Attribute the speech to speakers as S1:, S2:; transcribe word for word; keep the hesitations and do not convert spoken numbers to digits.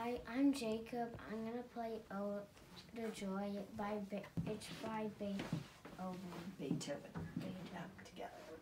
S1: Hi, I'm Jacob. I'm gonna play "Oh the Joy" by Be- it's by Beethoven.
S2: Beethoven.
S1: Beethoven.
S2: Together.